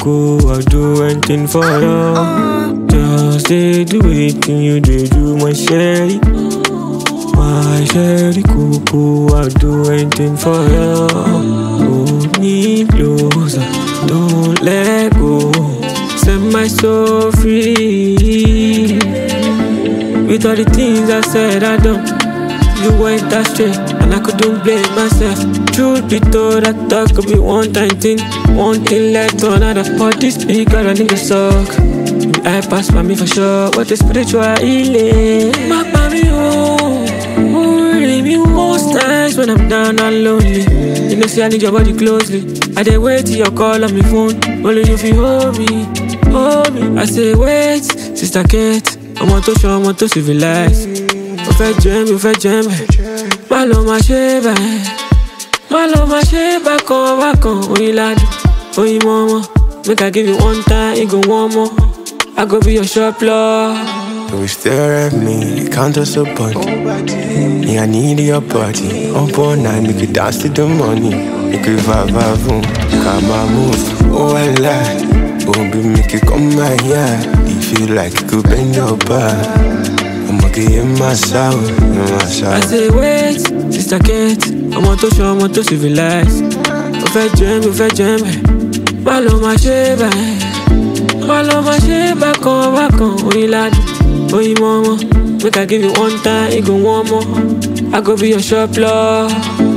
coco, I'll do anything for you. Just say do wetin you do, my cherie. My cherie coco, I'll do anything for you. Hold me closer, don't let go. Set my soul free. With all the things I said I done, you went astray, and I couldn't blame myself. Truth be told, I thought could be one time thing. One thing led to another, but this speaker I need to suck. I pass by me for sure, but the spiritual healing. Mapami O, Orimi most times when I'm down and lonely. You know, see I need your body closely. I dey wait till you call on my phone, only you feel hold me, hold me. I say wait, sista Kate, omotoshan, omoto civilize. Mo fẹ́ jẹ́ mi, má lọ má ṣe báyìí. Má lọ má ṣe bákan, oyin ládùn, oyin mọ́mọ́. Make I give you one time, you go one more. I go be your shop love. You stare at me, count us a bunny. Yeah, I need your body. Up all night, make you dance to the money. Make you vibe, come on, move. Oh, I lie. Oh, baby, make you come my yard. You feel like you could bend your back. I'ma give you my soul, I say wait, sista Kate, omotoshan, omoto civilize. Mo fẹ́ jẹ́ mi, má lọ má ṣe báyìí. Má lọ má ṣe bákan, oyin ládùn, oyin mọ́mọ́. Make I give you one time, you go one more. I go be your shop love.